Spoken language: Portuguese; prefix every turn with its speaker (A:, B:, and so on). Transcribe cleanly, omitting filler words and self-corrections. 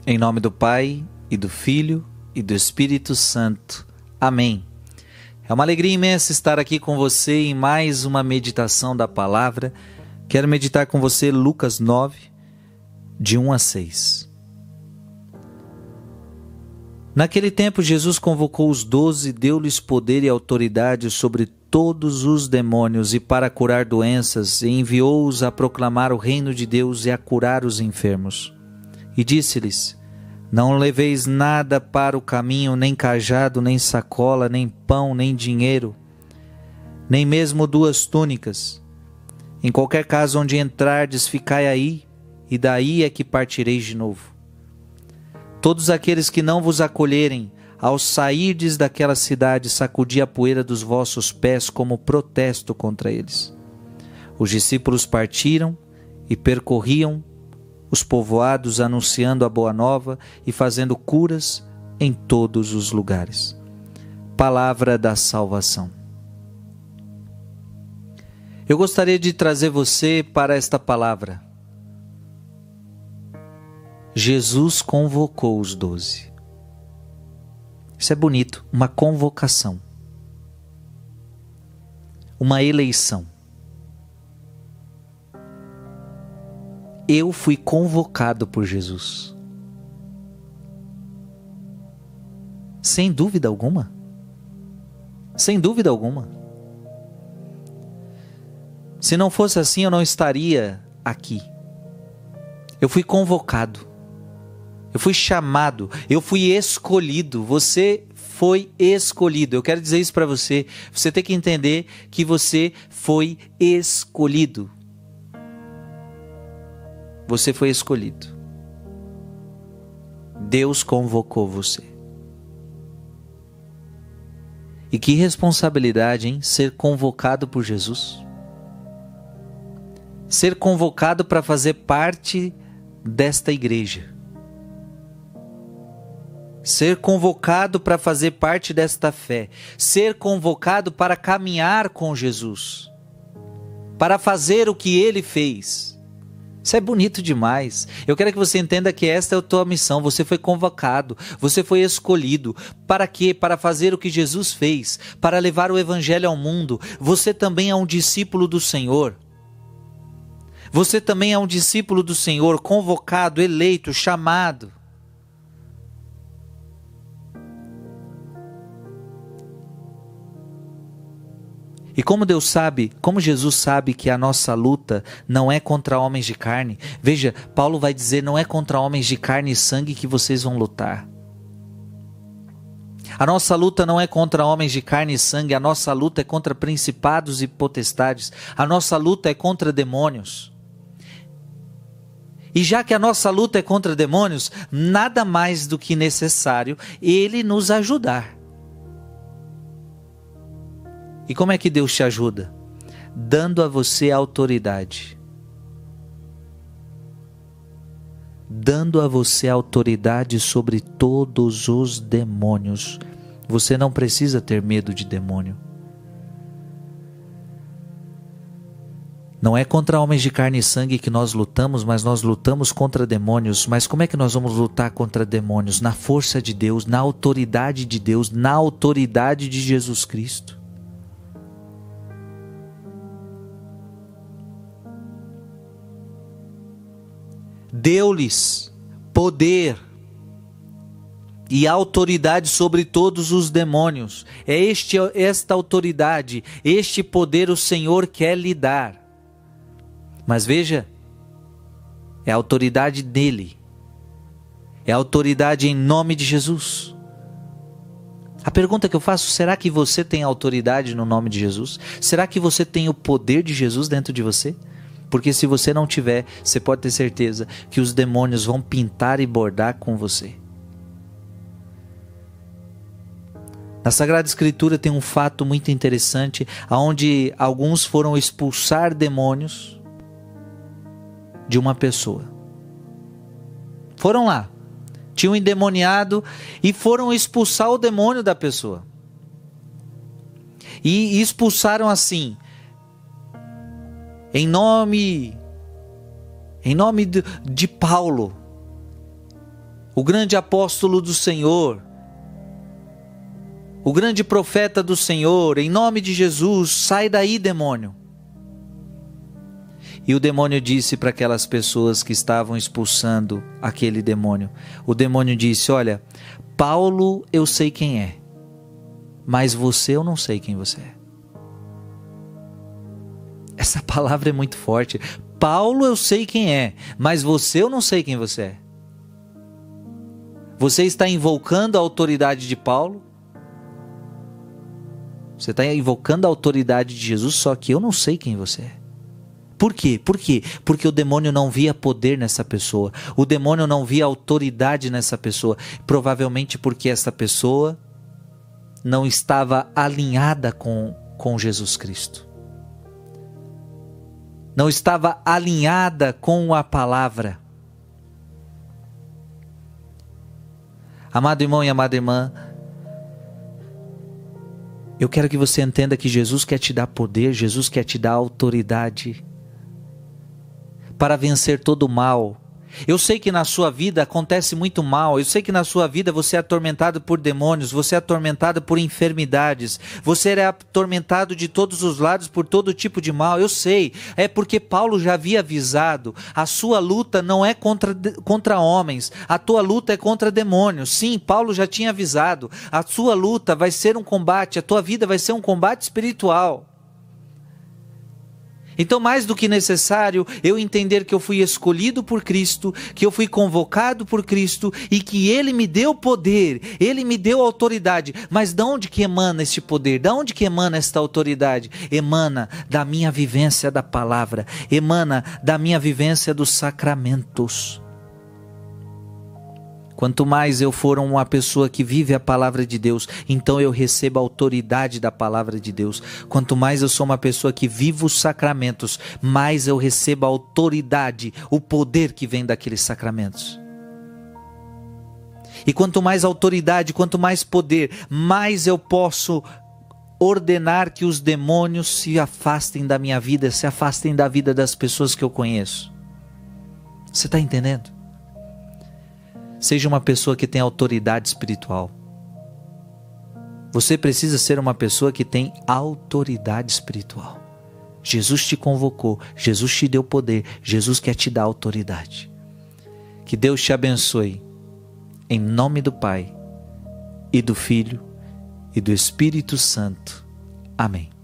A: Em nome do Pai, e do Filho, e do Espírito Santo. Amém. É uma alegria imensa estar aqui com você em mais uma meditação da palavra. Quero meditar com você Lucas 9, de 1 a 6. Naquele tempo, Jesus convocou os 12, deu-lhes poder e autoridade sobre todos os demônios e para curar doenças, e enviou-os a proclamar o reino de Deus e a curar os enfermos. E disse-lhes: não leveis nada para o caminho, nem cajado, nem sacola, nem pão, nem dinheiro, nem mesmo 2 túnicas. Em qualquer casa onde entrardes, ficai aí, e daí é que partireis de novo. Todos aqueles que não vos acolherem, ao sairdes daquela cidade, sacudi a poeira dos vossos pés como protesto contra eles. Os discípulos partiram e percorriam os povoados, anunciando a boa nova e fazendo curas em todos os lugares. Palavra da salvação. Eu gostaria de trazer você para esta palavra. Jesus convocou os 12. Isso é bonito, uma convocação, uma eleição. Eu fui convocado por Jesus. Sem dúvida alguma. Sem dúvida alguma. Se não fosse assim, eu não estaria aqui. Eu fui convocado. Eu fui chamado. Eu fui escolhido. Você foi escolhido. Eu quero dizer isso para você. Você tem que entender que você foi escolhido. Você foi escolhido. Deus convocou você. E que responsabilidade, hein? Ser convocado por Jesus. Ser convocado para fazer parte desta igreja. Ser convocado para fazer parte desta fé. Ser convocado para caminhar com Jesus. Para fazer o que Ele fez. Isso é bonito demais. Eu quero que você entenda que esta é a tua missão. Você foi convocado, você foi escolhido. Para quê? Para fazer o que Jesus fez, para levar o evangelho ao mundo. Você também é um discípulo do Senhor. Você também é um discípulo do Senhor, convocado, eleito, chamado. E como Deus sabe, como Jesus sabe que a nossa luta não é contra homens de carne. Veja, Paulo vai dizer, não é contra homens de carne e sangue que vocês vão lutar. A nossa luta não é contra homens de carne e sangue, a nossa luta é contra principados e potestades. A nossa luta é contra demônios. E já que a nossa luta é contra demônios, nada mais do que necessário Ele nos ajudar. E como é que Deus te ajuda? Dando a você autoridade. Dando a você autoridade sobre todos os demônios. Você não precisa ter medo de demônio. Não é contra homens de carne e sangue que nós lutamos, mas nós lutamos contra demônios. Mas como é que nós vamos lutar contra demônios? Na força de Deus, na autoridade de Deus, na autoridade de Jesus Cristo. Deu-lhes poder e autoridade sobre todos os demônios. É esta autoridade, este poder o Senhor quer lhe dar. Mas veja, é a autoridade dele. É a autoridade em nome de Jesus. A pergunta que eu faço, será que você tem autoridade no nome de Jesus? Será que você tem o poder de Jesus dentro de você? Porque se você não tiver, você pode ter certeza que os demônios vão pintar e bordar com você. Na Sagrada Escritura tem um fato muito interessante, onde alguns foram expulsar demônios de uma pessoa. Foram lá, tinham endemoniado e foram expulsar o demônio da pessoa. E expulsaram assim: em nome de Paulo, o grande apóstolo do Senhor, o grande profeta do Senhor, em nome de Jesus, sai daí, demônio. E o demônio disse para aquelas pessoas que estavam expulsando aquele demônio, o demônio disse: olha, Paulo eu sei quem é, mas você eu não sei quem você é. Essa palavra é muito forte. Paulo eu sei quem é, mas você eu não sei quem você é. Você está invocando a autoridade de Paulo? Você está invocando a autoridade de Jesus, só que eu não sei quem você é. Por quê? Por quê? Porque o demônio não via poder nessa pessoa. O demônio não via autoridade nessa pessoa. Provavelmente porque essa pessoa não estava alinhada com Jesus Cristo. Não estava alinhada com a palavra. Amado irmão e amada irmã, eu quero que você entenda que Jesus quer te dar poder, Jesus quer te dar autoridade para vencer todo o mal. Eu sei que na sua vida acontece muito mal, eu sei que na sua vida você é atormentado por demônios, você é atormentado por enfermidades, você é atormentado de todos os lados por todo tipo de mal, eu sei, é porque Paulo já havia avisado, a sua luta não é contra homens, a tua luta é contra demônios. Sim, Paulo já tinha avisado, a sua luta vai ser um combate, a tua vida vai ser um combate espiritual. Então, mais do que necessário, eu entender que eu fui escolhido por Cristo, que eu fui convocado por Cristo e que Ele me deu poder, Ele me deu autoridade. Mas de onde que emana este poder? De onde que emana esta autoridade? Emana da minha vivência da palavra, emana da minha vivência dos sacramentos. Quanto mais eu for uma pessoa que vive a palavra de Deus, então eu recebo a autoridade da palavra de Deus. Quanto mais eu sou uma pessoa que vivo os sacramentos, mais eu recebo a autoridade, o poder que vem daqueles sacramentos. E quanto mais autoridade, quanto mais poder, mais eu posso ordenar que os demônios se afastem da minha vida, se afastem da vida das pessoas que eu conheço. Você está entendendo? Seja uma pessoa que tem autoridade espiritual. Você precisa ser uma pessoa que tem autoridade espiritual. Jesus te convocou, Jesus te deu poder, Jesus quer te dar autoridade. Que Deus te abençoe. Em nome do Pai, e do Filho, e do Espírito Santo. Amém.